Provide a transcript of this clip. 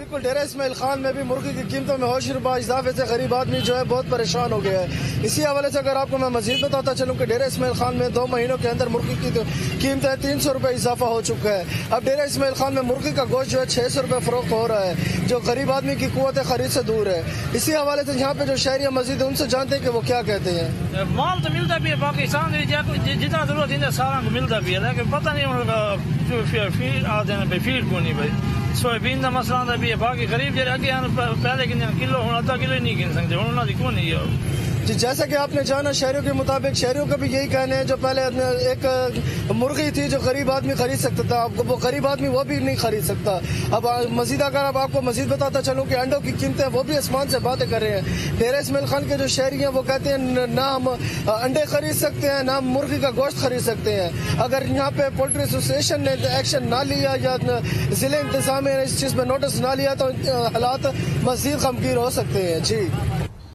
بالکل ڈیرہ اسماعیل خان میں بھی مرغی کی قیمتوں میں ہوش ربا اضافے سے غریب آدمی جو ہے بہت پریشان ہو گیا ہے۔ اسی حوالے سے اگر آپ کو میں مزید بتاتا چلوں کہ ڈیرہ اسماعیل خان میں 2 مہینوں کے اندر مرغی کی قیمتیں 300 روپے اضافہ ہو چکا ہے۔ اب ڈیرہ اسماعیل خان میں مرغی کا گوشت جو ہے 600 روپے فروخت ہو رہا ہے، جو غریب آدمی کی قوت خرید سے دور ہے۔ اسی حوالے سے یہاں پہ جو شہری مزید ان سے جانتے ہیں کہ وہ کیا کہتے ہیں۔ مال تو ملتا بھی ہے پاکستان میں جتنا ضرورت ہے سارا کو ملتا بھی ہے، لیکن پتہ نہیں ان کا فیڈ آتے ہیں فیڈ کو نہیں بھائی سویابین کا مسئلہ آتا بھی ہے۔ باقی غریب جڑے اگے پہلے کلو ہوں آدھا کلو ہی نہیں گن سکتے، انہوں نے کیوں نہیں ہے۔ جی جیسا کہ آپ نے جانا شہریوں کے مطابق شہریوں کا بھی یہی کہنا ہے، جو پہلے ایک مرغی تھی جو غریب آدمی خرید سکتا تھا، اب وہ غریب آدمی وہ بھی نہیں خرید سکتا۔ اب مزید اگر اب آپ کو مزید بتاتا چلوں کہ انڈوں کی قیمتیں وہ بھی آسمان سے باتیں کر رہے ہیں۔ ڈیرہ اسماعیل خان کے جو شہری ہیں وہ کہتے ہیں نہ ہم انڈے خرید سکتے ہیں نہ ہم مرغی کا گوشت خرید سکتے ہیں۔ اگر یہاں پہ پولٹری ایسوسیشن نے ایکشن نہ لیا یا ضلع انتظامیہ نے اس چیز پہ نوٹس نہ لیا تو حالات مزید غمگین ہو سکتے ہیں۔ جی